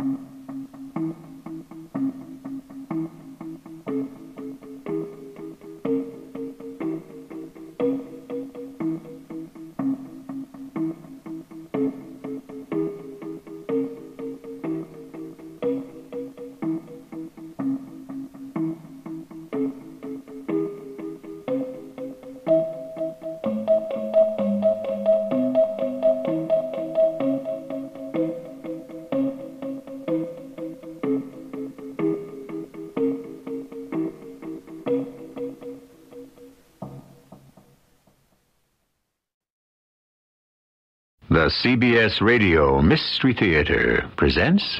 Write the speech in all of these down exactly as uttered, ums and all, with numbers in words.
The C B S Radio Mystery Theater presents...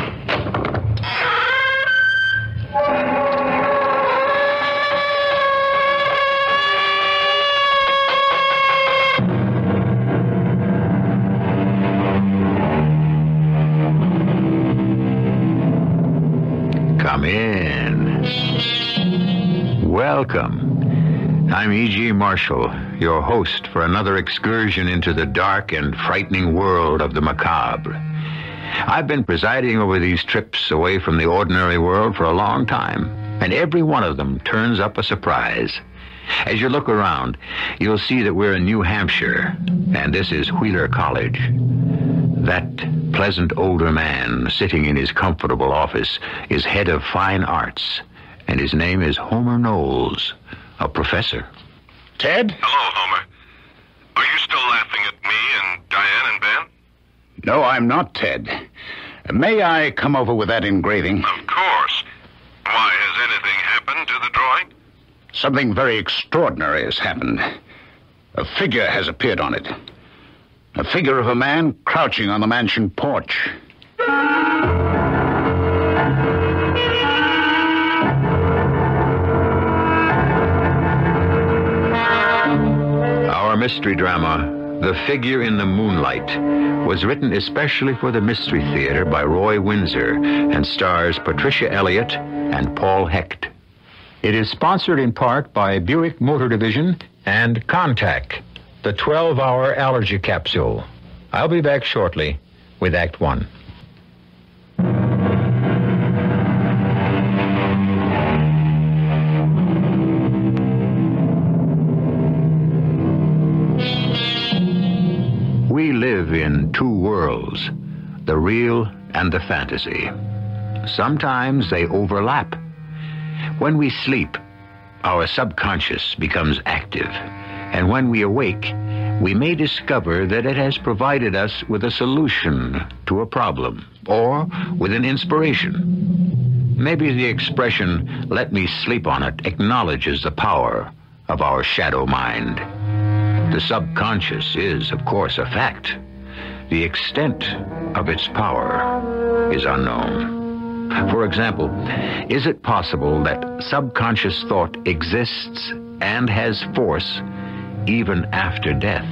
Come in. Welcome. I'm E G Marshall, your host for another excursion into the dark and frightening world of the macabre. I've been presiding over these trips away from the ordinary world for a long time, and every one of them turns up a surprise. As you look around, you'll see that we're in New Hampshire, and this is Wheeler College. That pleasant older man sitting in his comfortable office is head of fine arts, and his name is Homer Knowles, a professor. Ted? Hello, Homer. Are you still laughing at me and Diane and Ben? No, I'm not, Ted. May I come over with that engraving? Of course. Why, has anything happened to the drawing? Something very extraordinary has happened. A figure has appeared on it. A figure of a man crouching on the mansion porch. Our mystery drama, The Figure in the Moonlight, was written especially for the Mystery Theater by Roy Windsor and stars Patricia Elliott and Paul Hecht. It is sponsored in part by Buick Motor Division and Contact, the twelve-hour allergy capsule. I'll be back shortly with Act One. We live in two worlds, the real and the fantasy. Sometimes they overlap. When we sleep, our subconscious becomes active, and when we awake, we may discover that it has provided us with a solution to a problem, or with an inspiration. Maybe the expression, "let me sleep on it," acknowledges the power of our shadow mind. The subconscious is, of course, a fact. The extent of its power is unknown. For example, is it possible that subconscious thought exists and has force even after death?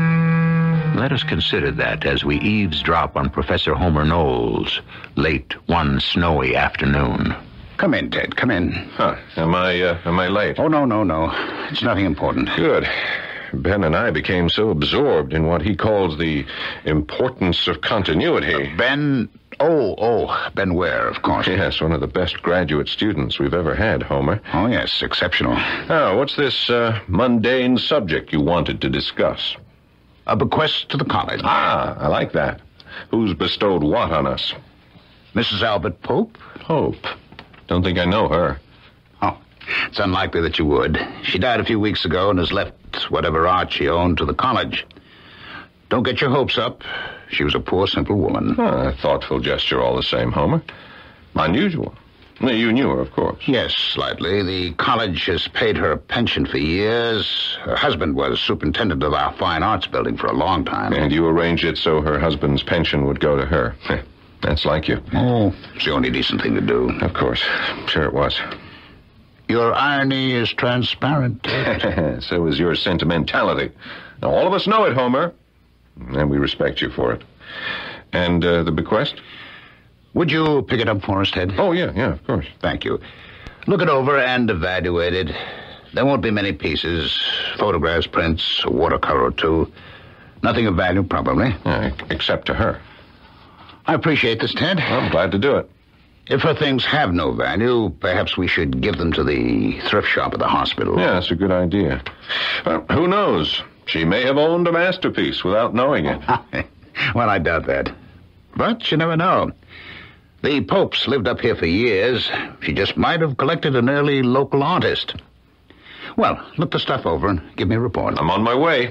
Let us consider that as we eavesdrop on Professor Homer Knowles late one snowy afternoon. Come in, Ted, come in. Huh. Am I, uh, am I late? Oh, no, no, no. It's nothing important. Good. Ben and I became so absorbed in what he calls the importance of continuity. Uh, Ben... Oh, oh, Ben Ware, of course. Yes, one of the best graduate students we've ever had, Homer. Oh, yes, exceptional. Now, what's this uh, mundane subject you wanted to discuss? A bequest to the college. Ah, I like that. Who's bestowed what on us? Missus Albert Pope. Pope. Don't think I know her. Oh, it's unlikely that you would. She died a few weeks ago and has left whatever art she owned to the college. Don't get your hopes up. She was a poor, simple woman. Ah, a thoughtful gesture all the same, Homer. Unusual. You knew her, of course. Yes, slightly. The college has paid her a pension for years. Her husband was superintendent of our fine arts building for a long time. And you arranged it so her husband's pension would go to her. That's like you. Oh, it's the only decent thing to do. Of course. Sure it was. Your irony is transparent. So is your sentimentality. Now, all of us know it, Homer. And we respect you for it. And uh, the bequest? Would you pick it up for us, Ted? Oh, yeah, yeah, of course. Thank you. Look it over and evaluate it. There won't be many pieces. Photographs, prints, a watercolor or two. Nothing of value, probably. Uh, except to her. I appreciate this, Ted. I'm glad to do it. If her things have no value, perhaps we should give them to the thrift shop at the hospital. Yeah, that's a good idea. Well, who knows? She may have owned a masterpiece without knowing it. Well, I doubt that. But you never know. The Popes lived up here for years. She just might have collected an early local artist. Well, look the stuff over and give me a report. I'm on my way.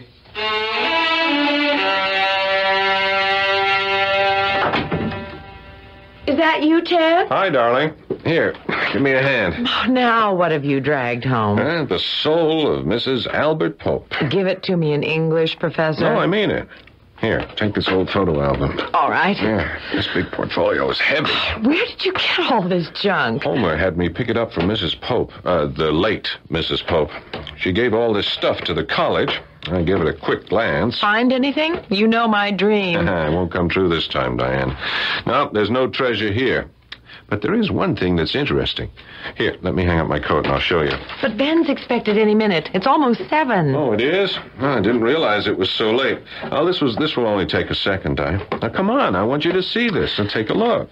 Is that you, Ted? Hi, darling. Here, give me a hand. Oh, now what have you dragged home? Uh, the soul of Missus Albert Pope. Give it to me in English, Professor. No, I mean it. Here, take this old photo album. All right. Yeah, this big portfolio is heavy. Where did you get all this junk? Homer had me pick it up from Missus Pope, uh, the late Missus Pope. She gave all this stuff to the college. I gave it a quick glance. Find anything? You know my dream. It won't come true this time, Diane. No, there's no treasure here. But there is one thing that's interesting. Here, let me hang up my coat and I'll show you. But Ben's expected any minute. It's almost seven. Oh, it is? Oh, I didn't realize it was so late. Oh, this was this will only take a second, Diane. Now, come on. I want you to see this and take a look.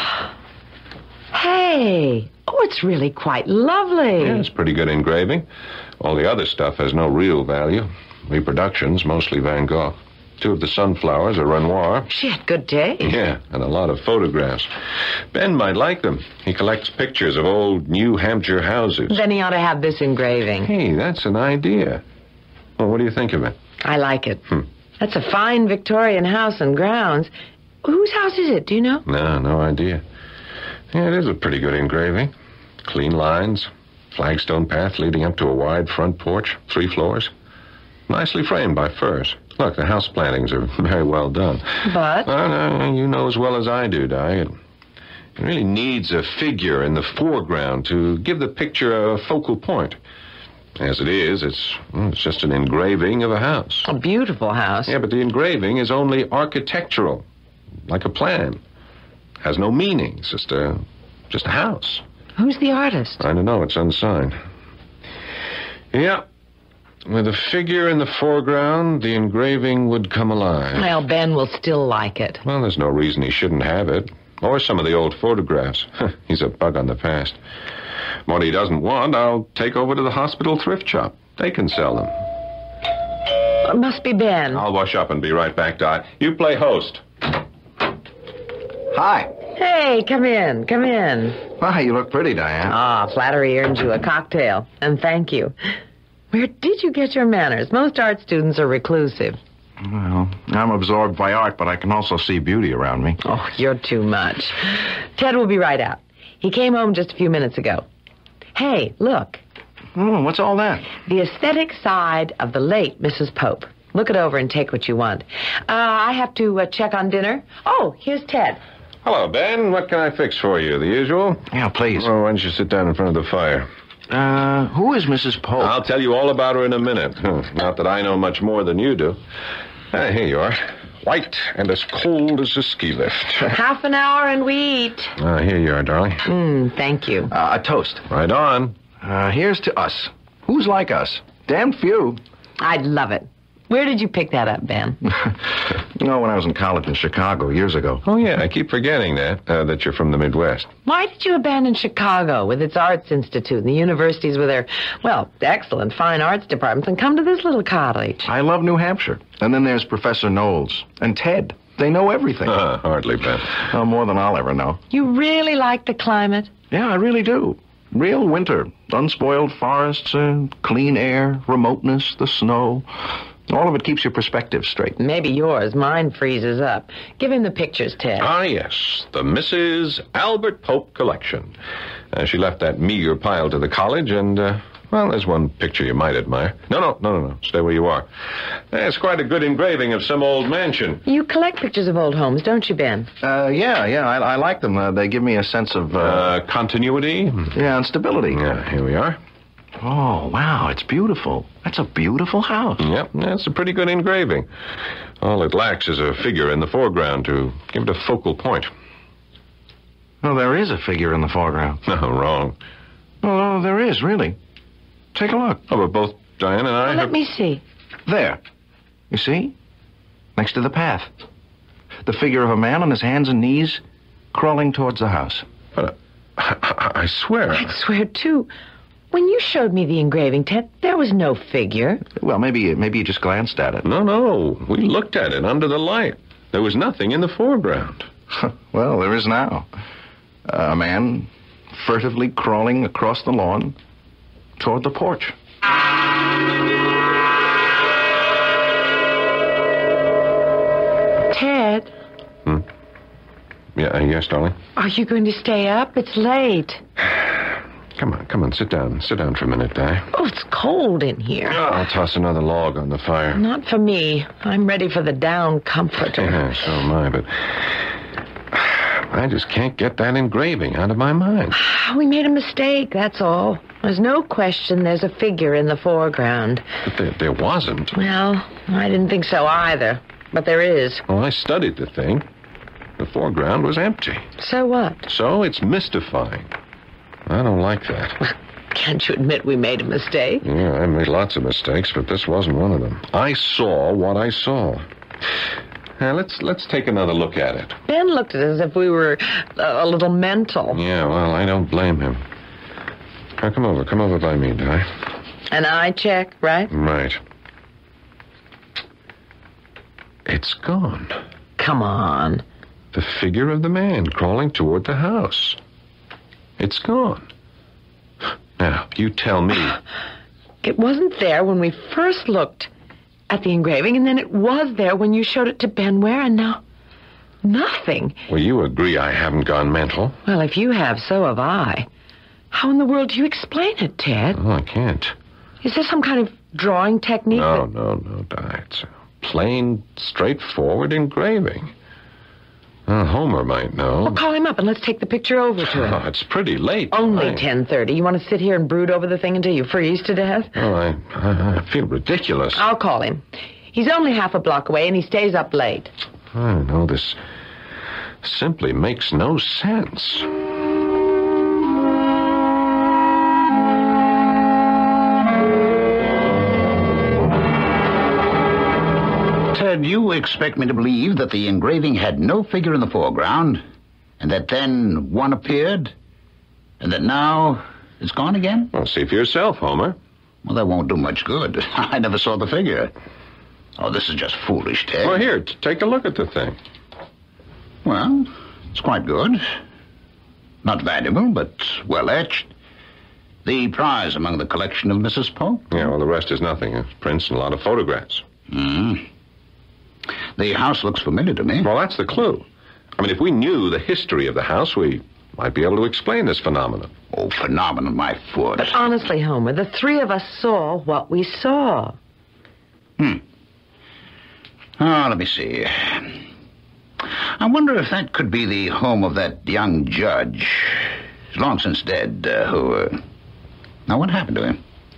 Hey. Oh, it's really quite lovely. Yeah, it's pretty good engraving. All the other stuff has no real value. Reproductions, mostly Van Gogh. Two of the sunflowers are Renoir. She had good taste. Yeah, and a lot of photographs. Ben might like them. He collects pictures of old New Hampshire houses. Then he ought to have this engraving. Hey, that's an idea. Well, what do you think of it? I like it. Hmm. That's a fine Victorian house and grounds. Whose house is it? Do you know? No, no idea. Yeah, it is a pretty good engraving. Clean lines, flagstone path leading up to a wide front porch, three floors. Nicely framed by firs. Look, the house plantings are very well done. But? Uh, no, you know as well as I do, Di. It, it really needs a figure in the foreground to give the picture a focal point. As it is, it's, well, it's just an engraving of a house. A beautiful house. Yeah, but the engraving is only architectural, like a plan. Has no meaning. It's just a, just a house. Who's the artist? I don't know. It's unsigned. Yeah. With a figure in the foreground, the engraving would come alive. Well, Ben will still like it. Well, there's no reason he shouldn't have it. Or some of the old photographs. He's a bug on the past. What he doesn't want, I'll take over to the hospital thrift shop. They can sell them. It must be Ben. I'll wash up and be right back, Di. You play host. Hi. Hey, come in, come in. Why, you look pretty, Diane. Ah, flattery earns you a cocktail. And thank you. Where did you get your manners? Most art students are reclusive. Well, I'm absorbed by art, but I can also see beauty around me. Oh, you're too much. Ted will be right out. He came home just a few minutes ago. Hey, look. Oh, what's all that? The aesthetic side of the late Missus Pope. Look it over and take what you want. Uh, I have to uh, check on dinner. Oh, here's Ted. Hello, Ben. What can I fix for you? The usual? Yeah, please. Oh, why don't you sit down in front of the fire? Uh, who is Missus Pope? I'll tell you all about her in a minute. Not that I know much more than you do. Uh, here you are. White and as cold as a ski lift. Half an hour and we eat. Uh, here you are, darling. Mm, thank you. Uh, a toast. Right on. Uh, here's to us. Who's like us? Damn few. I'd love it. Where did you pick that up, Ben? You know, when I was in college in Chicago years ago. Oh, yeah, I keep forgetting that, uh, that you're from the Midwest. Why did you abandon Chicago with its arts institute and the universities with their, well, excellent fine arts departments and come to this little cottage? I love New Hampshire. And then there's Professor Knowles and Ted. They know everything. Uh, hardly, Ben. Oh, more than I'll ever know. You really like the climate? Yeah, I really do. Real winter. Unspoiled forests, uh, clean air, remoteness, the snow. All of it keeps your perspective straight. Maybe yours. Mine freezes up. Give him the pictures, Ted. Ah, yes. The Missus Albert Pope collection. Uh, she left that meager pile to the college, and, uh, well, there's one picture you might admire. No, no, no, no, no. Stay where you are. It's quite a good engraving of some old mansion. You collect pictures of old homes, don't you, Ben? Uh, yeah, yeah, I, I like them. Uh, they give me a sense of, uh... Uh, continuity? Yeah, and stability. Yeah, here we are. Oh, wow, it's beautiful. That's a beautiful house. Yep, that's a pretty good engraving. All it lacks is a figure in the foreground to give it a focal point. Well, there is a figure in the foreground. No, wrong. Oh, there is, really. Take a look. Oh, but both Diane and I Well, have... let me see. There. You see? Next to the path. The figure of a man on his hands and knees, crawling towards the house. But I, I, I swear... I'd swear, too. When you showed me the engraving, Ted, there was no figure. Well, maybe, maybe you just glanced at it. No, no. We looked at it under the light. There was nothing in the foreground. Well, there is now. A man furtively crawling across the lawn toward the porch. Ted? Hmm? Yeah, uh, yes, darling? Are you going to stay up? It's late. Come on, come on, sit down. Sit down for a minute, Di. Oh, it's cold in here. I'll toss another log on the fire. Not for me. I'm ready for the down comforter. Yeah, so am I, but I just can't get that engraving out of my mind. We made a mistake, that's all. There's no question there's a figure in the foreground. But there, there wasn't. Well, I didn't think so either. But there is. Well, I studied the thing. The foreground was empty. So what? So it's mystifying. I don't like that. Can't you admit we made a mistake? Yeah, I made lots of mistakes, but this wasn't one of them. I saw what I saw. Now, let's let's take another look at it. Ben looked at us as if we were a, a little mental. Yeah, well, I don't blame him. Now, come over. Come over by me, Di. An eye check, right? Right. It's gone. Come on. The figure of the man crawling toward the house. It's gone. Now, you tell me. It wasn't there when we first looked at the engraving, and then it was there when you showed it to Ben Ware, and now nothing. Well, you agree I haven't gone mental. Well, if you have, so have I. How in the world do you explain it, Ted? Oh, I can't. Is there some kind of drawing technique? No, that... no, no, Di. It's a plain, straightforward engraving. Well, Homer might know. Well, call him up and let's take the picture over to him. Oh, it's pretty late. Only I... ten thirty. You want to sit here and brood over the thing until you freeze to death? Oh, I, I, I feel ridiculous. I'll call him. He's only half a block away and he stays up late. I don't know. This simply makes no sense. Ted, you expect me to believe that the engraving had no figure in the foreground, and that then one appeared, and that now it's gone again? Well, see for yourself, Homer. Well, that won't do much good. I never saw the figure. Oh, this is just foolish, Ted. Well, here, t- take a look at the thing. Well, it's quite good. Not valuable, but well etched. The prize among the collection of Missus Pope. Yeah, well, the rest is nothing. It's prints and a lot of photographs. Hmm. The house looks familiar to me. Well, that's the clue. I mean, if we knew the history of the house, we might be able to explain this phenomenon. Oh, phenomenon, my foot. But honestly, Homer, the three of us saw what we saw. Hmm. Oh, let me see. I wonder if that could be the home of that young judge, he's long since dead, uh, who... Uh... Now, what happened to him?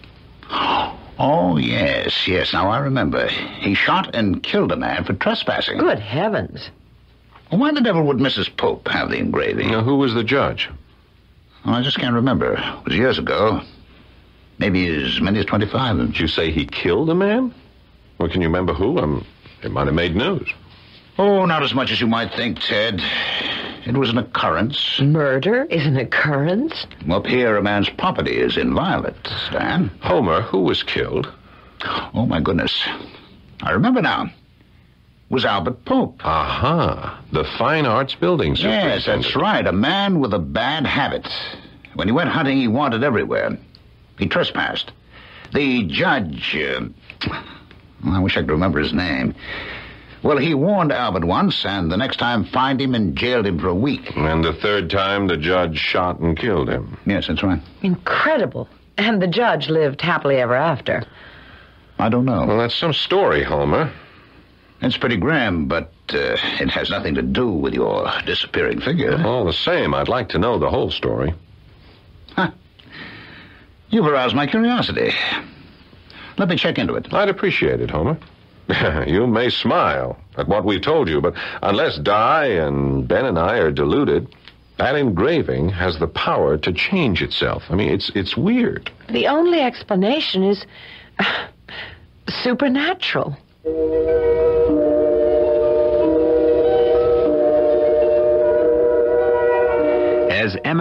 Oh, yes, yes, now I remember. He shot and killed a man for trespassing. Good heavens. Well, why the devil would Missus Pope have the engraving? Now, who was the judge? Well, I just can't remember. It was years ago. Maybe as many as twenty-five. Did you say he killed a man? Well, can you remember who? Um, it might have made news. Oh, not as much as you might think, Ted. It was an occurrence. Murder is an occurrence? Up here, a man's property is inviolate, Stan. Homer, who was killed? Oh, my goodness. I remember now. It was Albert Pope. Aha. The Fine Arts Building Yes, superintendent. that's right. A man with a bad habit. When he went hunting, he wandered everywhere. He trespassed. The judge... Uh, I wish I could remember his name. Well, he warned Albert once, and the next time fined him and jailed him for a week. And the third time, the judge shot and killed him. Yes, that's right. Incredible. And the judge lived happily ever after. I don't know. Well, that's some story, Homer. It's pretty grim, but uh, it has nothing to do with your disappearing figure. All the same, I'd like to know the whole story. Huh. You've aroused my curiosity. Let me check into it. I'd appreciate it, Homer. You may smile at what we told you, but unless Di and Ben and I are deluded, that engraving has the power to change itself. I mean, it's it's weird. The only explanation is uh, supernatural.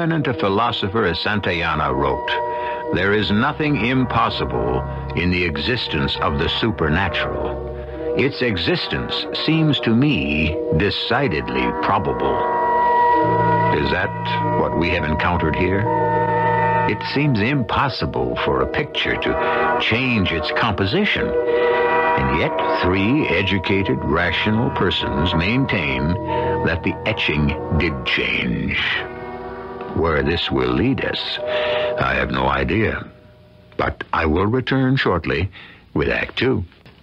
eminent a philosopher as Santayana wrote, there is nothing impossible in the existence of the supernatural. Its existence seems to me decidedly probable. Is that what we have encountered here? It seems impossible for a picture to change its composition. And yet three educated, rational persons maintain that the etching did change. Where this will lead us, I have no idea. But I will return shortly with Act Two.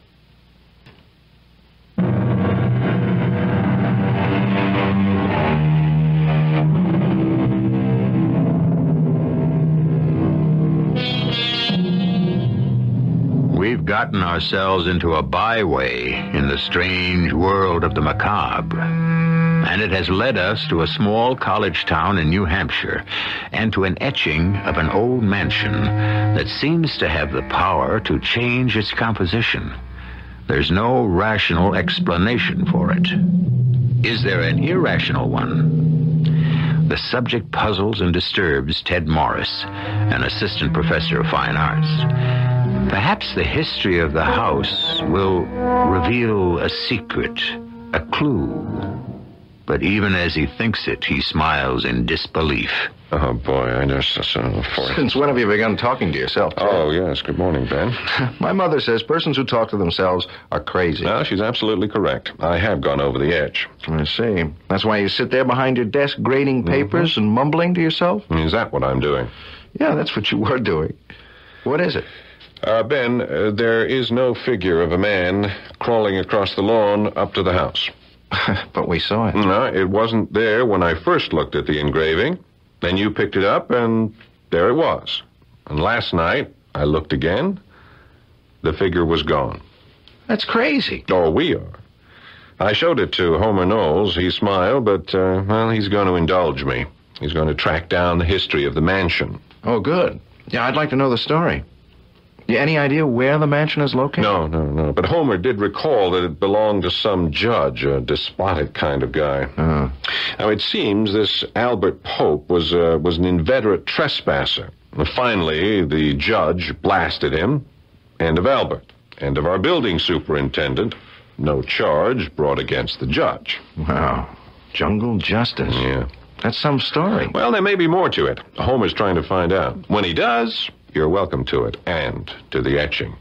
We've gotten ourselves into a byway in the strange world of the macabre, and it has led us to a small college town in New Hampshire and to an etching of an old mansion that seems to have the power to change its composition. There's no rational explanation for it. Is there an irrational one? The subject puzzles and disturbs Ted Morris, an assistant professor of fine arts. Perhaps the history of the house will reveal a secret, a clue. But even as he thinks it, he smiles in disbelief. Oh, boy, I just... Uh, for... Since when have you begun talking to yourself, Ted? Oh, yes. Good morning, Ben. My mother says persons who talk to themselves are crazy. No, she's absolutely correct. I have gone over the edge. I see. That's why you sit there behind your desk grading papers mm-hmm. and mumbling to yourself? Is that what I'm doing? Yeah, that's what you were doing. What is it? Uh, Ben, uh, there is no figure of a man crawling across the lawn up to the house. But we saw it. No, it wasn't there when I first looked at the engraving. Then you picked it up, and there it was. And last night, I looked again. The figure was gone. That's crazy. Oh, we are. I showed it to Homer Knowles. He smiled, but, uh, well, he's going to indulge me. He's going to track down the history of the mansion. Oh, good. Yeah, I'd like to know the story. You any idea where the mansion is located? No, no, no. But Homer did recall that it belonged to some judge, a despotic kind of guy. Uh-huh. Now, it seems this Albert Pope was, uh, was an inveterate trespasser. And finally, the judge blasted him. End of Albert. End of our building superintendent. No charge brought against the judge. Wow. Jungle justice. Yeah. That's some story. Well, there may be more to it. Homer's trying to find out. When he does, you're welcome to it, and to the etching.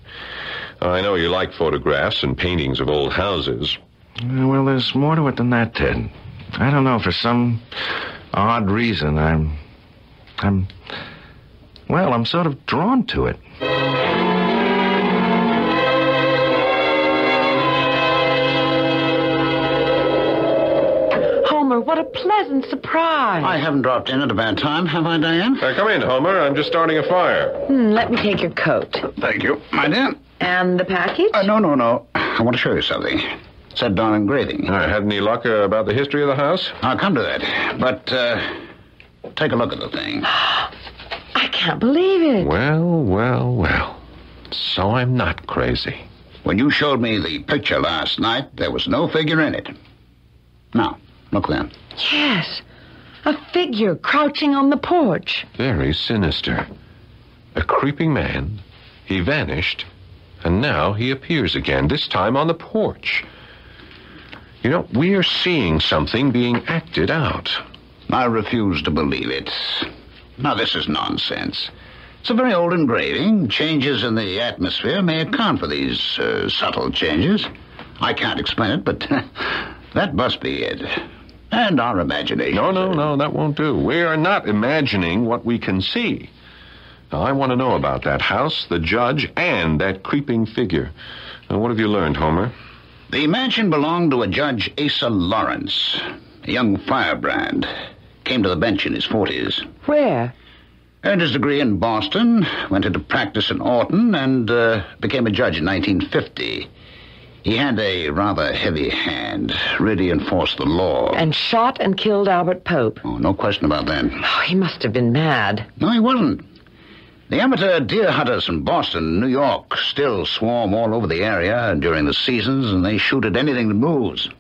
I know you like photographs and paintings of old houses. Well, there's more to it than that, Ted. I don't know, for some odd reason, I'm... I'm... Well, I'm sort of drawn to it. What a pleasant surprise. I haven't dropped in at a bad time, have I, Diane? Uh, come in, Homer. I'm just starting a fire. Hmm, let me take your coat. Thank you, my dear. And the package? Uh, no, no, no. I want to show you something. Set down engraving. Uh, had any luck uh, about the history of the house? I'll come to that. But, uh, take a look at the thing. I can't believe it. Well, well, well. So I'm not crazy. When you showed me the picture last night, there was no figure in it. Now, look then. Yes. A figure crouching on the porch. Very sinister. A creeping man. He vanished, and now he appears again, this time on the porch. You know, we are seeing something being acted out. I refuse to believe it. Now, this is nonsense. It's a very old engraving. Changes in the atmosphere may account for these uh, subtle changes. I can't explain it, but that must be it. And our imagination. No, no, no, that won't do. We are not imagining what we can see. Now, I want to know about that house, the judge, and that creeping figure. Now, what have you learned, Homer? The mansion belonged to a Judge Asa Lawrence, a young firebrand. Came to the bench in his forties. Where? Earned his degree in Boston, went into practice in Orton, and uh, became a judge in nineteen fifty. He had a rather heavy hand, really enforced the law. And shot and killed Albert Pope. Oh, no question about that. Oh, he must have been mad. No, he wasn't. The amateur deer hunters from Boston and New York still swarm all over the area during the seasons, and they shoot at anything that moves.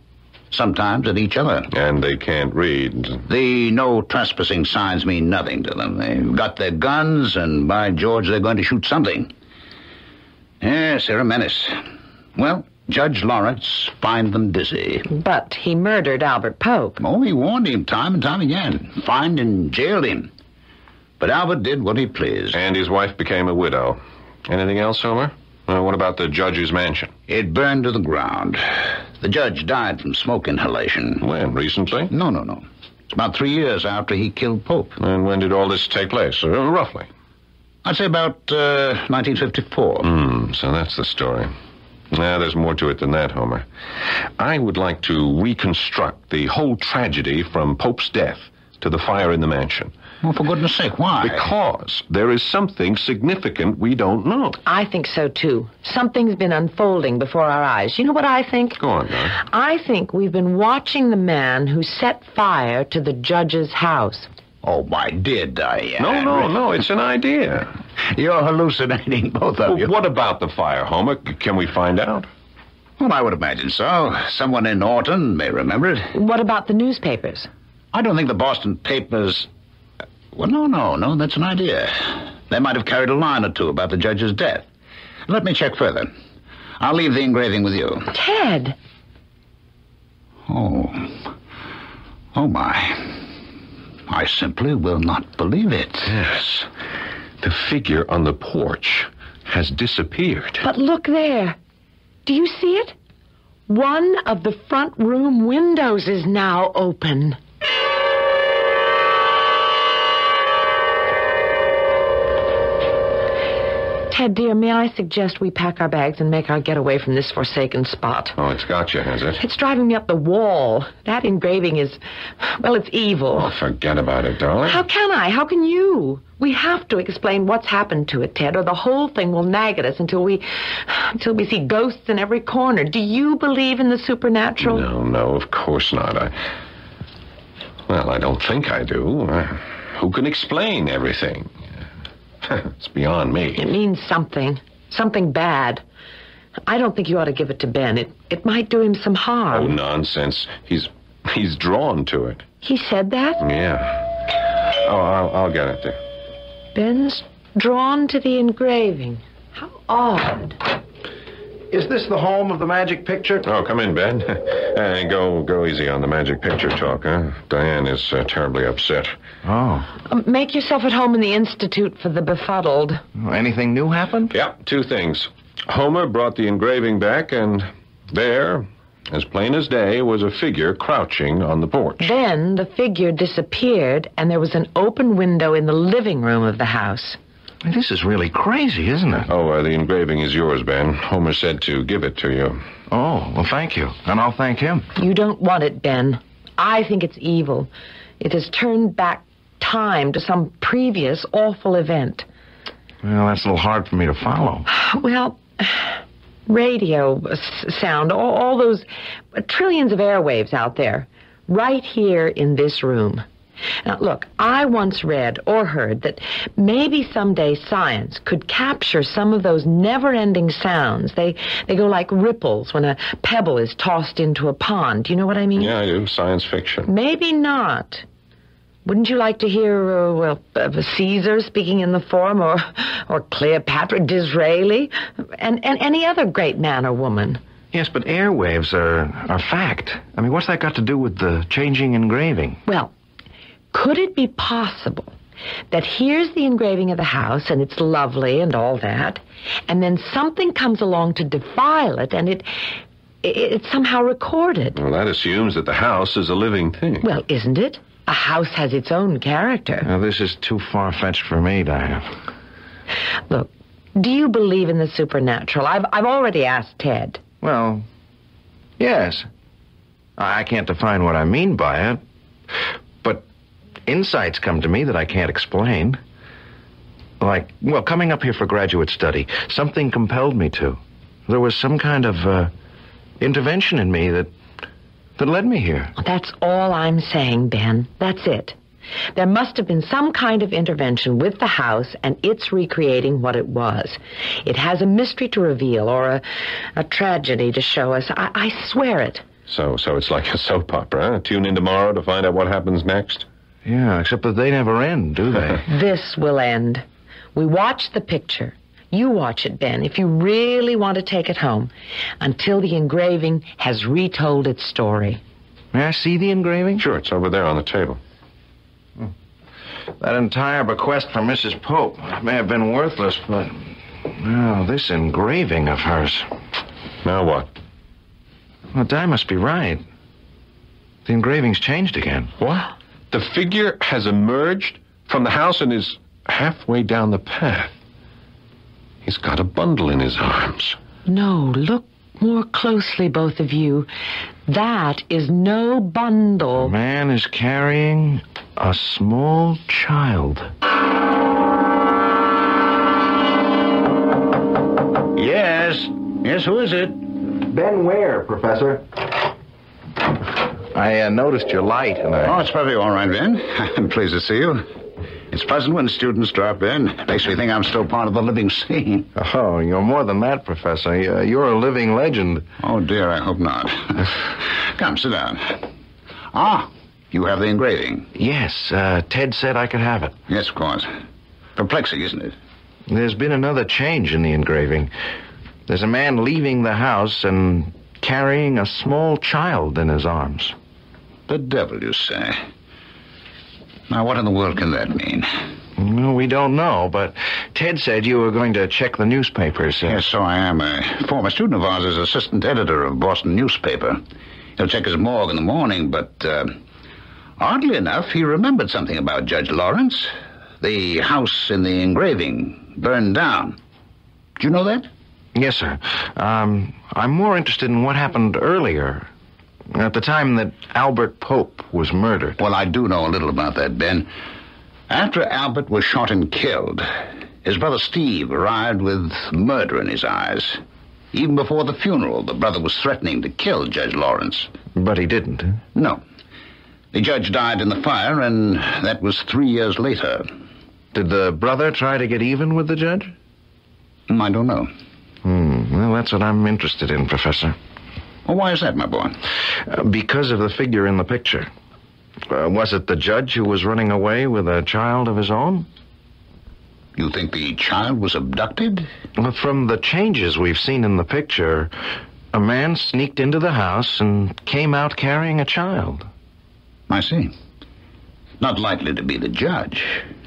sometimes at each other. And they can't read. The no trespassing signs mean nothing to them. They've got their guns, and by George, they're going to shoot something. Yes, they're a menace. Well, Judge Lawrence fined them dizzy. But he murdered Albert Pope. Oh, he warned him time and time again. Fined and jailed him. But Albert did what he pleased. And his wife became a widow. Anything else, Homer? Uh, what about the judge's mansion? It burned to the ground. The judge died from smoke inhalation. When? Recently? No, no, no. It's about three years after he killed Pope. And when did all this take place? Uh, roughly? I'd say about uh, nineteen fifty-four. Hmm, so that's the story. Nah, there's more to it than that, Homer. I would like to reconstruct the whole tragedy from Pope's death to the fire in the mansion. Well, for goodness sake, why? Because there is something significant we don't know. I think so, too. Something's been unfolding before our eyes. You know what I think? Go on, Doc. I think we've been watching the man who set fire to the judge's house. Oh, my dear Diane. No, no, no, it's an idea. You're hallucinating, both of Well, you. what about the fire, Homer? C- Can we find out? Well, I would imagine so. Someone in Norton may remember it. What about the newspapers? I don't think the Boston papers... Well, no, no, no, that's an idea. They might have carried a line or two about the judge's death. Let me check further. I'll leave the engraving with you. Ted! Oh. Oh, my. I simply will not believe it. Yes. The figure on the porch has disappeared. But look there. Do you see it? One of the front room windows is now open. Ted, dear, may I suggest we pack our bags and make our getaway from this forsaken spot? Oh, it's got you, has it? It's driving me up the wall. That engraving is, well, it's evil. Oh, forget about it, darling. How can I? How can you? We have to explain what's happened to it, Ted, or the whole thing will nag at us until we, until we see ghosts in every corner. Do you believe in the supernatural? No, no, of course not. I... Well, I don't think I do. Uh, who can explain everything? It's beyond me. It means something. Something bad. I don't think you ought to give it to Ben. It it might do him some Oh, harm. nonsense. He's he's drawn to it. He said that? Yeah. Oh, I'll, I'll get it there. Ben's drawn to the engraving. How odd. Is this the home of the magic picture? Oh, come in, Ben. uh, go go easy on the magic picture talk, huh? Diane is uh, terribly upset. Oh. Um, make yourself at home in the Institute for the Befuddled. Anything new happened? Yeah, two things. Homer brought the engraving back, and there, as plain as day, was a figure crouching on the porch. Then the figure disappeared, and there was an open window in the living room of the house. This is really crazy, isn't it? Oh, uh, the engraving is yours, Ben. Homer said to give it to you. Oh, well, thank you. And I'll thank him. You don't want it, Ben. I think it's evil. It has turned back time to some previous awful event. Well, that's a little hard for me to follow. Well, radio s- sound, all, all those trillions of airwaves out there, right here in this room. Now, look, I once read or heard that maybe someday science could capture some of those never-ending sounds. They they go like ripples when a pebble is tossed into a pond. Do you know what I mean? Yeah, I do. Science fiction. Maybe not. Wouldn't you like to hear, uh, well, of a Caesar speaking in the form, or or Cleopatra, Disraeli, and, and any other great man or woman? Yes, but airwaves are, are fact. I mean, what's that got to do with the changing engraving? Well, could it be possible that here's the engraving of the house, and it's lovely and all that, and then something comes along to defile it, and it, it it's somehow recorded? Well, that assumes that the house is a living thing. Well, isn't it? A house has its own character. Now, this is too far-fetched for me, Diane. Look, do you believe in the supernatural? I've I've already asked Ted. Well, yes. I can't define what I mean by it, but insights come to me that I can't explain. Like, well, coming up here for graduate study, something compelled me to. There was some kind of uh, intervention in me that that led me here. That's all I'm saying, Ben. That's it. There must have been some kind of intervention with the house, and it's recreating what it was. It has a mystery to reveal, or a, a tragedy to show us. I, I swear it. So, so it's like a soap opera, huh? Tune in tomorrow to find out what happens next? Yeah, except that they never end, do they? This will end. We watch the picture. You watch it, Ben, if you really want to take it home, until the engraving has retold its story. May I see the engraving? Sure, it's over there on the table. That entire bequest from Missus Pope may have been worthless, but... Well, this engraving of hers... Now what? Well, Di must be right. The engraving's changed again. What? The figure has emerged from the house and is halfway down the path. He's got a bundle in his arms. No, look more closely, both of you. That is no bundle. The man is carrying a small child. Yes. Yes, who is it? Ben Ware, Professor. I uh, noticed your light, and I... Oh, it's probably all right, Ben. I'm pleased to see you. It's pleasant when students drop in. Makes me think I'm still part of the living scene. Oh, you're more than that, Professor. Uh, you're a living legend. Oh, dear, I hope not. Come, sit down. Ah, you have the engraving. Yes, uh, Ted said I could have it. Yes, of course. Perplexing, isn't it? There's been another change in the engraving. There's a man leaving the house and carrying a small child in his arms. The devil, you say? Now, what in the world can that mean? Well, we don't know, but Ted said you were going to check the newspapers. Uh, Yes, so I am. A former student of ours is assistant editor of Boston newspaper. He'll check his morgue in the morning, but uh, oddly enough, he remembered something about Judge Lawrence. The house in the engraving burned down. Did you know that? Yes, sir. Um, I'm more interested in what happened earlier, at the time that Albert Pope was murdered. Well, I do know a little about that, Ben. After Albert was shot and killed, his brother Steve arrived with murder in his eyes. Even before the funeral, the brother was threatening to kill Judge Lawrence. But he didn't. eh? No. The judge died in the fire, and that was three years later. Did the brother try to get even with the judge? I don't know. Hmm. Well, that's what I'm interested in, Professor. Well, why is that, my boy? Uh, because of the figure in the picture. Uh, was it the judge who was running away with a child of his own? You think the child was abducted? Well, from the changes we've seen in the picture, a man sneaked into the house and came out carrying a child. I see. Not likely to be the judge.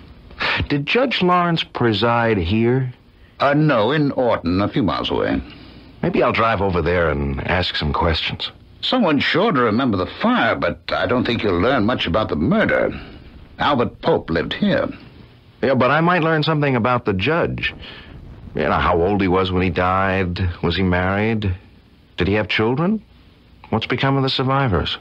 Did Judge Lawrence preside here? Uh, no, in Orton, a few miles away. Maybe I'll drive over there and ask some questions. Someone's sure to remember the fire, but I don't think you'll learn much about the murder. Albert Pope lived here. Yeah, but I might learn something about the judge. You know, how old he was when he died. Was he married? Did he have children? What's become of the survivors?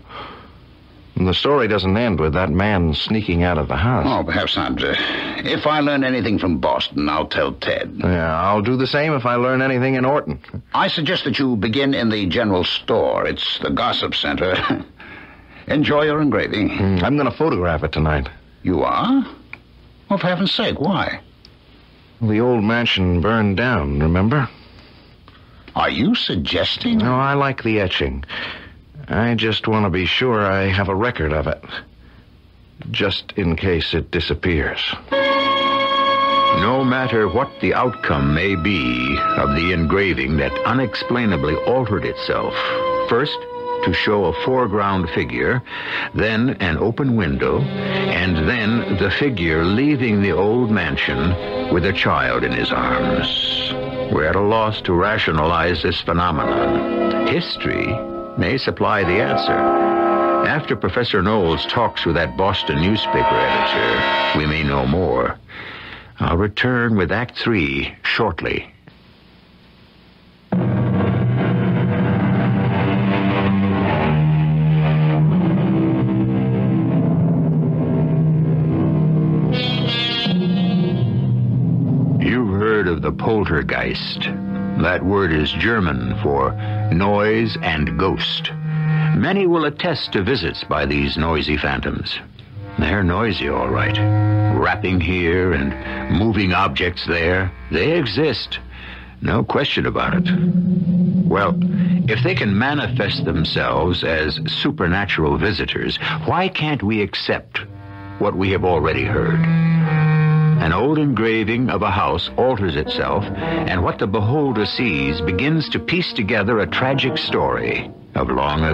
And the story doesn't end with that man sneaking out of the house. Oh, perhaps not. Uh, if I learn anything from Boston, I'll tell Ted. Yeah, I'll do the same if I learn anything in Orton. I suggest that you begin in the general store. It's the gossip center. Enjoy your engraving. Mm, I'm going to photograph it tonight. You are? Well, for heaven's sake, why? The old mansion burned down, remember? Are you suggesting? No, I like the etching. I just want to be sure I have a record of it. Just in case it disappears. No matter what the outcome may be of the engraving that unexplainably altered itself, first to show a foreground figure, then an open window, and then the figure leaving the old mansion with a child in his arms. We're at a loss to rationalize this phenomenon. History may supply the answer. After Professor Knowles talks with that Boston newspaper editor, we may know more. I'll return with Act Three shortly. You've heard of the poltergeist. That word is German for noise and ghost. Many will attest to visits by these noisy phantoms. They're noisy, all right. Rapping here and moving objects there. They exist. No question about it. Well, if they can manifest themselves as supernatural visitors, why can't we accept what we have already heard? An old engraving of a house alters itself, and what the beholder sees begins to piece together a tragic story of long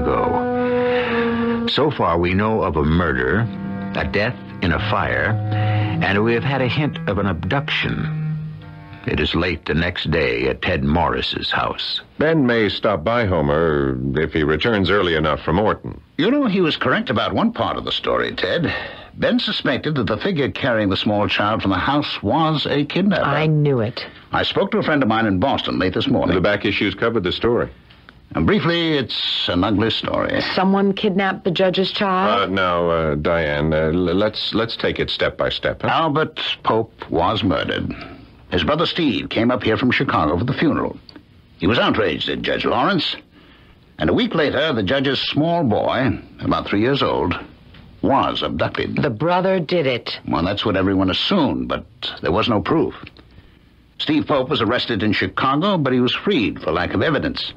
ago. So far, we know of a murder, a death in a fire, and we have had a hint of an abduction. It is late the next day at Ted Morris's house. Ben may stop by Homer if he returns early enough from Orton. You know, he was correct about one part of the story, Ted. Ben suspected that the figure carrying the small child from the house was a kidnapper. I knew it. I spoke to a friend of mine in Boston late this morning. The back issues covered the story. And briefly, it's an ugly story. Someone kidnapped the judge's Uh, child? now, uh, Diane, uh, l- let's let's take it step by step. Huh? Albert Pope was murdered. His brother Steve came up here from Chicago for the funeral. He was outraged at Judge Lawrence. And a week later, the judge's small boy, about three years old, was abducted. The brother did it. Well, that's what everyone assumed, but there was no proof. Steve Pope was arrested in Chicago, but he was freed for lack of evidence.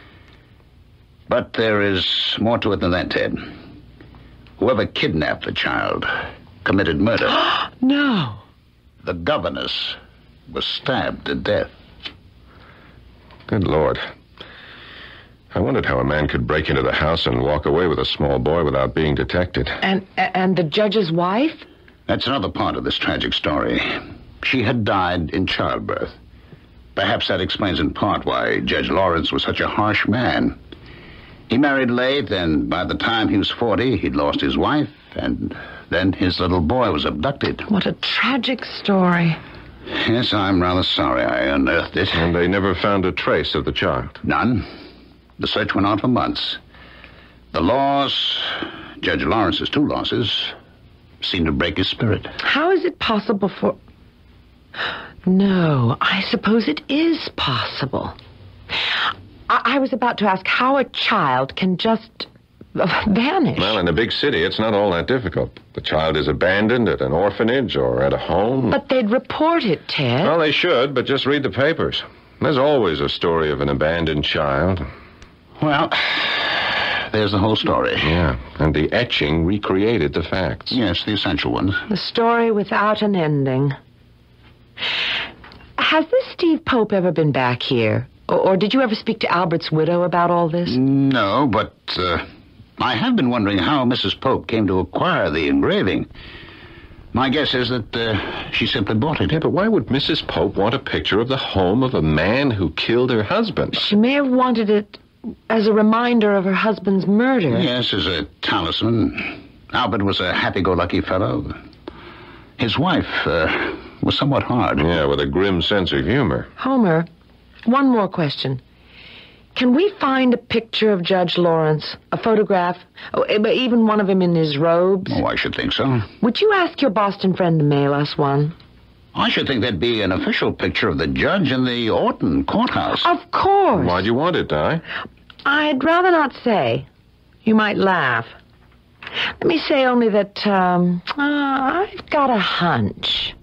But there is more to it than that, Ted. Whoever kidnapped the child committed murder. No. The governess was stabbed to death. Good Lord. I wondered how a man could break into the house and walk away with a small boy without being detected. And and the judge's wife? That's another part of this tragic story. She had died in childbirth. Perhaps that explains in part why Judge Lawrence was such a harsh man. He married late, and by the time he was forty, he'd lost his wife, and then his little boy was abducted. What a tragic story. Yes, I'm rather sorry I unearthed it. And they never found a trace of the child. None. The search went on for months. The laws, Judge Lawrence's two losses, seemed to break his spirit. How is it possible for... No, I suppose it is possible. I, I was about to ask how a child can just uh, vanish. Well, in a big city, it's not all that difficult. The child is abandoned at an orphanage or at a home. But they'd report it, Ted. Well, they should, but just read the papers. There's always a story of an abandoned child. Well, there's the whole story. Yeah, and the etching recreated the facts. Yes, the essential ones. The story without an ending. Has this Steve Pope ever been back here? Or, or did you ever speak to Albert's widow about all this? No, but uh, I have been wondering how Missus Pope came to acquire the engraving. My guess is that uh, she simply bought it. Yeah, but why would Missus Pope want a picture of the home of a man who killed her husband? She may have wanted it as a reminder of her husband's murder. Yes, as a talisman. Albert was a happy-go-lucky fellow. His wife uh, was somewhat hard. Yeah, with a grim sense of humor. Homer, one more question. Can we find a picture of Judge Lawrence? A photograph? Oh, even one of him in his robes? Oh, I should think so. Would you ask your Boston friend to mail us one? I should think there'd be an official picture of the judge in the Orton courthouse. Of course. Why'd you want it, Di? I'd rather not say. You might laugh. Let me say only that, um, uh, I've got a hunch.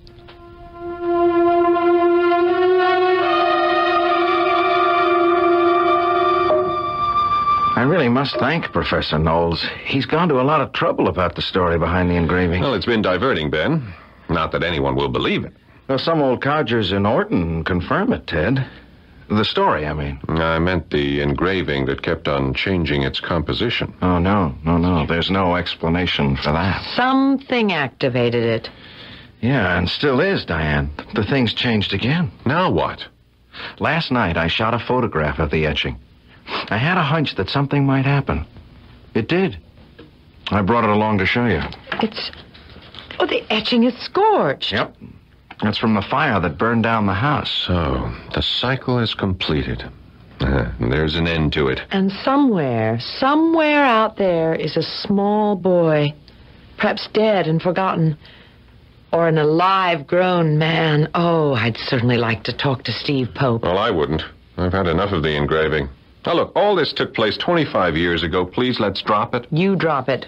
I really must thank Professor Knowles. He's gone to a lot of trouble about the story behind the engraving. Well, it's been diverting, Ben. Not that anyone will believe it. Well, some old codgers in Orton confirm it, Ted. The story, I mean. I meant the engraving that kept on changing its composition. Oh, no, no, no. There's no explanation for that. Something activated it. Yeah, and still is, Diane. The thing's changed again. Now what? Last night, I shot a photograph of the etching. I had a hunch that something might happen. It did. I brought it along to show you. It's... Oh, the etching is scorched. Yep. That's from the fire that burned down the house. So, the cycle is completed. Uh, there's an end to it. And somewhere, somewhere out there is a small boy, perhaps dead and forgotten, or an alive, grown man. Oh, I'd certainly like to talk to Steve Pope. Well, I wouldn't. I've had enough of the engraving. Now, look, all this took place twenty-five years ago. Please, let's drop it. You drop it.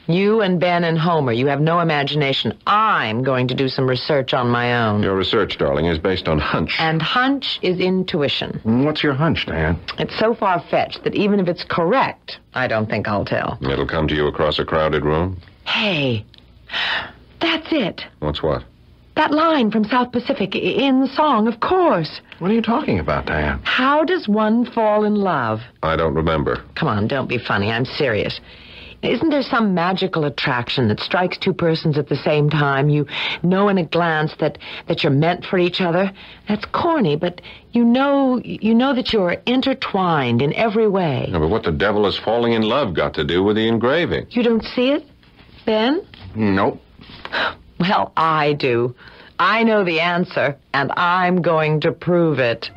You and Ben and Homer, you have no imagination. I'm going to do some research on my own. Your research, darling, is based on hunch. And hunch is intuition. What's your hunch, Diane? It's so far-fetched that even if it's correct, I don't think I'll tell. It'll come to you across a crowded room? Hey, that's it. What's what? That line from South Pacific i- in the song, of course. What are you talking about, Diane? How does one fall in love? I don't remember. Come on, don't be funny. I'm serious. Isn't there some magical attraction that strikes two persons at the same time? You know in a glance that, that you're meant for each other. That's corny, but you know you know that you're intertwined in every way. No, but what the devil has falling in love got to do with the engraving? You don't see it, Ben? Nope. Well, I do. I know the answer, and I'm going to prove it.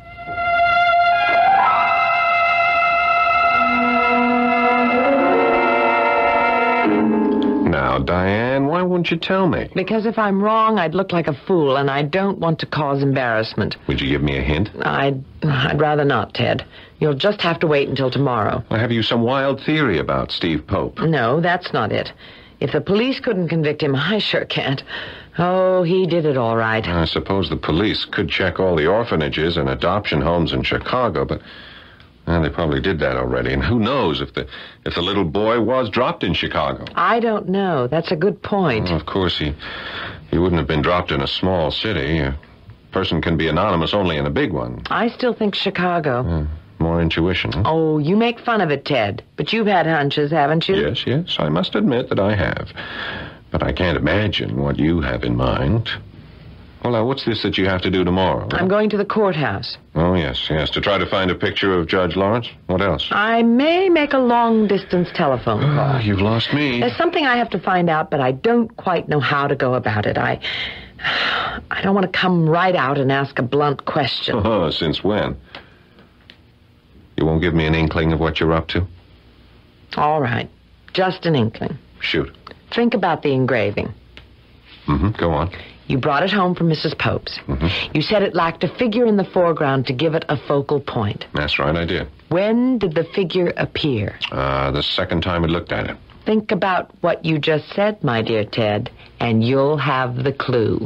Now, Diane, why won't you tell me? Because if I'm wrong, I'd look like a fool, and I don't want to cause embarrassment. Would you give me a hint? I'd, I'd rather not, Ted. You'll just have to wait until tomorrow. I have you some wild theory about Steve Pope. No, that's not it. If the police couldn't convict him, I sure can't. Oh, he did it all right. I suppose the police could check all the orphanages and adoption homes in Chicago, but well, they probably did that already. And who knows if the if the little boy was dropped in Chicago? I don't know. That's a good point. Well, of course, he he wouldn't have been dropped in a small city. A person can be anonymous only in a big one. I still think Chicago. Uh, more intuition, huh? Oh, you make fun of it, Ted. But you've had hunches, haven't you? Yes, yes, I must admit that I have. But I can't imagine what you have in mind. Well, now, what's this that you have to do tomorrow? I'm going to the courthouse. Oh, yes, yes, to try to find a picture of Judge Lawrence. What else? I may make a long-distance telephone call. Oh, you've lost me. There's something I have to find out, but I don't quite know how to go about it. I... I don't want to come right out and ask a blunt question. Oh, since when? You won't give me an inkling of what you're up to? All right. Just an inkling. Shoot. Think about the engraving. Mm-hmm, go on. You brought it home from Missus Pope's. Mm-hmm. You said it lacked a figure in the foreground to give it a focal point. That's right, I did. When did the figure appear? Uh, the second time I looked at it. Think about what you just said, my dear Ted, and you'll have the clue.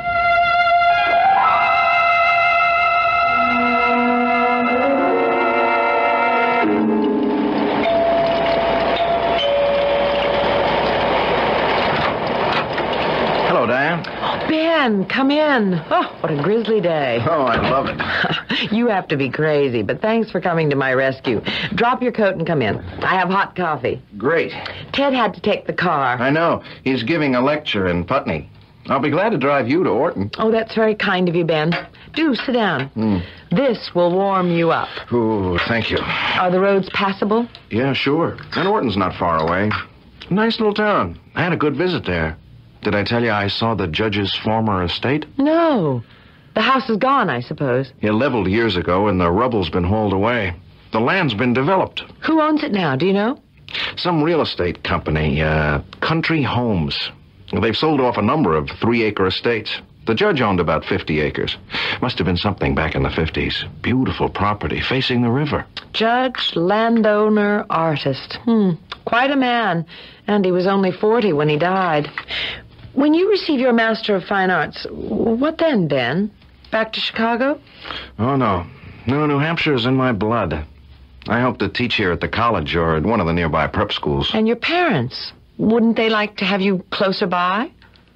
Hello, Diane. Ben, come in. Oh, what a grisly day. Oh, I love it. You have to be crazy, but thanks for coming to my rescue. Drop your coat and come in. I have hot coffee. Great. Ted had to take the car. I know. He's giving a lecture in Putney. I'll be glad to drive you to Orton. Oh, that's very kind of you, Ben. Do sit down. Mm. This will warm you up. Oh, thank you. Are the roads passable? Yeah, sure. And Orton's not far away. Nice little town. I had a good visit there. Did I tell you I saw the judge's former estate? No. The house is gone, I suppose. He leveled years ago, and the rubble's been hauled away. The land's been developed. Who owns it now, do you know? Some real estate company, uh, Country Homes. They've sold off a number of three-acre estates. The judge owned about fifty acres. Must have been something back in the fifties. Beautiful property facing the river. Judge, landowner, artist. Hmm. Quite a man. And he was only forty when he died. When you receive your Master of Fine Arts, what then, Ben? Back to Chicago? Oh, no. No, New Hampshire's in my blood. I hope to teach here at the college or at one of the nearby prep schools. And your parents? Wouldn't they like to have you closer by?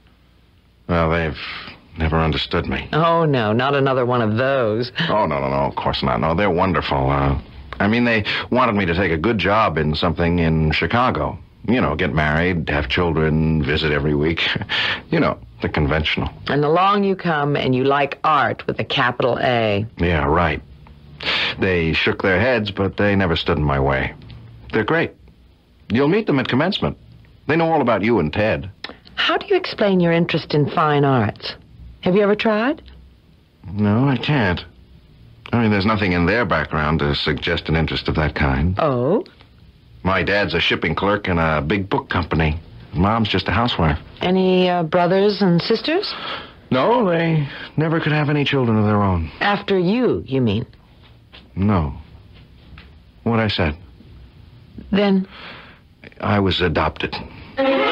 Well, they've never understood me. Oh, no, not another one of those. Oh, no, no, no, of course not. No, they're wonderful. Uh, I mean, they wanted me to take a good job in something in Chicago. You know, get married, have children, visit every week. You know, the conventional. And along you come and you like art with a capital A. Yeah, right. They shook their heads, but they never stood in my way. They're great. You'll meet them at commencement. They know all about you and Ted. How do you explain your interest in fine arts? Have you ever tried? No, I can't. I mean, there's nothing in their background to suggest an interest of that kind. Oh? My dad's a shipping clerk in a big book company. Mom's just a housewife. Any uh, brothers and sisters? No, they never could have any children of their own. After you, you mean? No. What I said. Then? I was adopted.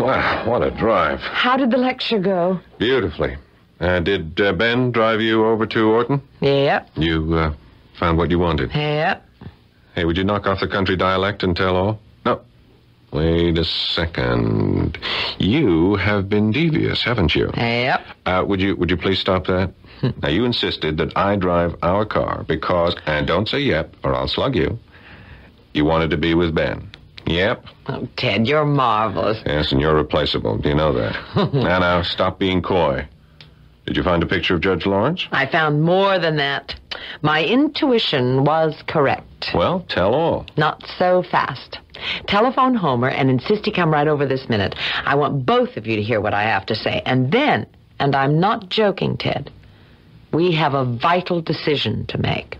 Wow, what a drive. How did the lecture go? Beautifully. Uh, did uh, Ben drive you over to Orton? Yep. You uh, found what you wanted? Yep. Hey, would you knock off the country dialect and tell all? No. Wait a second. You have been devious, haven't you? Yep. Uh, would you would you please stop that? Now, you insisted that I drive our car because, and don't say yep, or I'll slug you, you wanted to be with Ben. Yep. Oh, Ted, you're marvelous. Yes, and you're replaceable. Do you know that? Now, now, stop being coy. Did you find a picture of Judge Lawrence? I found more than that. My intuition was correct. Well, tell all. Not so fast. Telephone Homer and insist he come right over this minute. I want both of you to hear what I have to say. And then, and I'm not joking, Ted, we have a vital decision to make.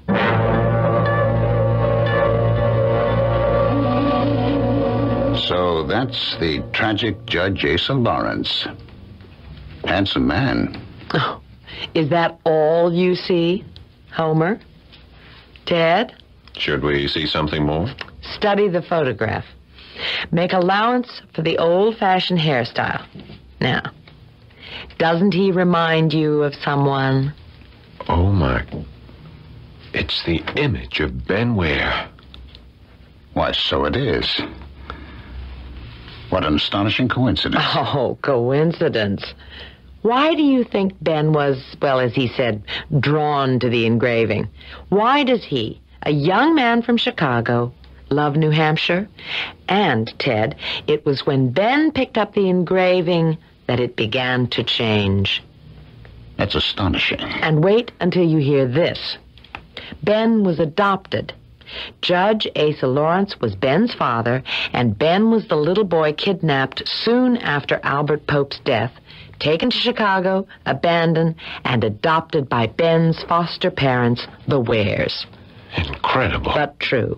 So that's the tragic Judge Asa Lawrence. Handsome man. Oh, is that all you see, Homer? Ted? Should we see something more? Study the photograph. Make allowance for the old-fashioned hairstyle. Now, doesn't he remind you of someone? Oh, my. It's the image of Ben Ware. Why, so it is. What an astonishing coincidence. Oh, coincidence. Why do you think Ben was, well, as he said, drawn to the engraving? Why does he, a young man from Chicago, love New Hampshire? And, Ted, it was when Ben picked up the engraving that it began to change. That's astonishing. And wait until you hear this. Ben was adopted. Judge Asa Lawrence was Ben's father, and Ben was the little boy kidnapped soon after Albert Pope's death, taken to Chicago, abandoned, and adopted by Ben's foster parents, the Wares. Incredible. But true.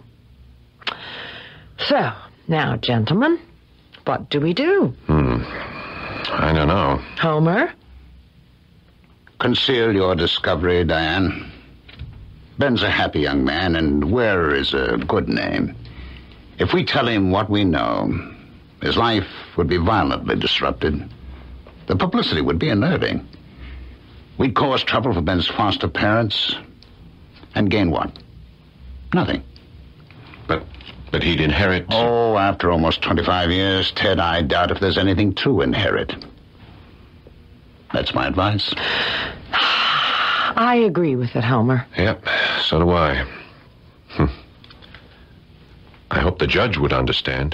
So, now, gentlemen, what do we do? Hmm. I don't know. Homer? Conceal your discovery, Diane. Ben's a happy young man, and Ware is a good name. If we tell him what we know, his life would be violently disrupted. The publicity would be unnerving. We'd cause trouble for Ben's foster parents, and gain what? Nothing. But, but he'd inherit... Oh, after almost twenty-five years, Ted, I doubt if there's anything to inherit. That's my advice. I agree with it, Homer. Yep, so do I. Hm. I hope the judge would understand.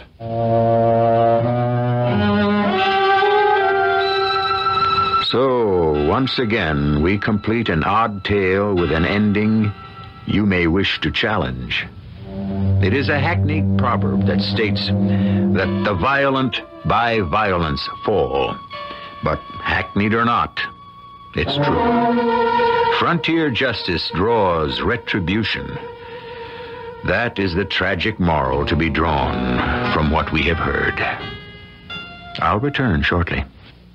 So, once again, we complete an odd tale with an ending you may wish to challenge. It is a hackneyed proverb that states that the violent by violence fall. But hackneyed or not, it's true. Frontier justice draws retribution. That is the tragic moral to be drawn from what we have heard. I'll return shortly.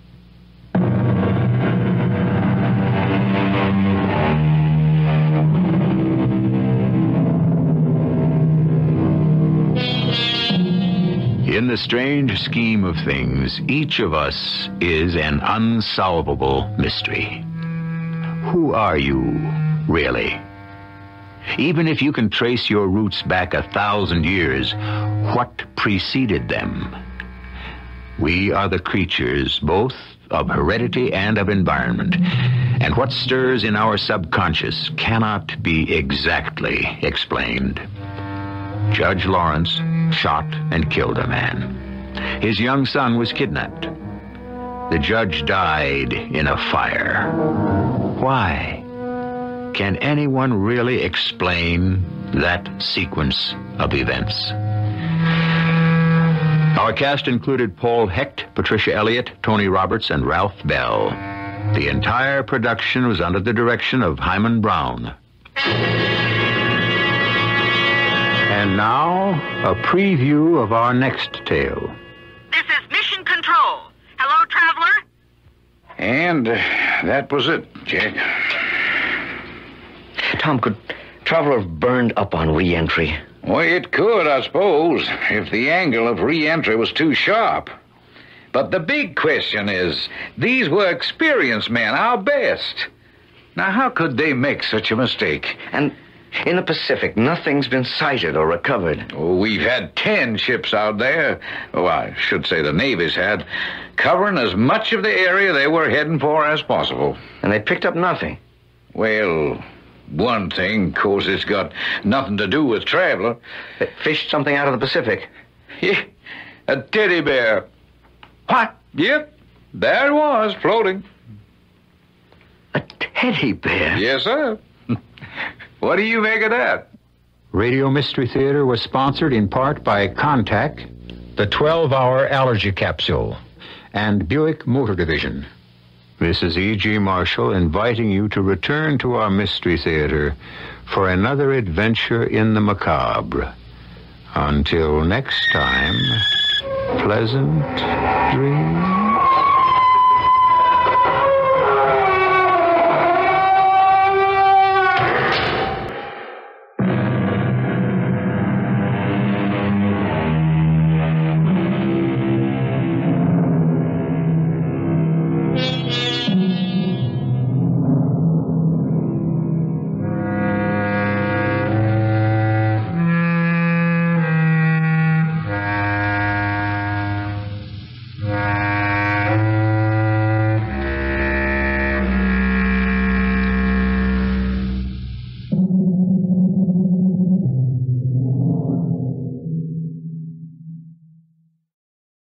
In the strange scheme of things, each of us is an unsolvable mystery. Who are you, really? Even if you can trace your roots back a thousand years, what preceded them? We are the creatures both of heredity and of environment, and what stirs in our subconscious cannot be exactly explained. Judge Lawrence shot and killed a man. His young son was kidnapped. The judge died in a fire. Why? Can anyone really explain that sequence of events? Our cast included Paul Hecht, Patricia Elliott, Tony Roberts, and Ralph Bell. The entire production was under the direction of Hyman Brown. And now, a preview of our next tale. This is Mission Control. Hello, Traveler? And uh, that was it, Jack. Tom, could Traveler have burned up on re-entry? Well, it could, I suppose, if the angle of re-entry was too sharp. But the big question is, these were experienced men, our best. Now, how could they make such a mistake? And in the Pacific, nothing's been sighted or recovered. Oh, we've had ten ships out there. Oh, I should say the Navy's had, covering as much of the area they were heading for as possible. And they picked up nothing. Well, one thing, of course, it's got nothing to do with Traveler. They fished something out of the Pacific. Yeah, a teddy bear. What? Yep, there it was, floating. A teddy bear? Yes, sir. What do you make of that? Radio Mystery Theater was sponsored in part by Contact, the twelve-hour allergy capsule, and Buick Motor Division. This is E G. Marshall inviting you to return to our Mystery Theater for another adventure in the macabre. Until next time, pleasant dreams.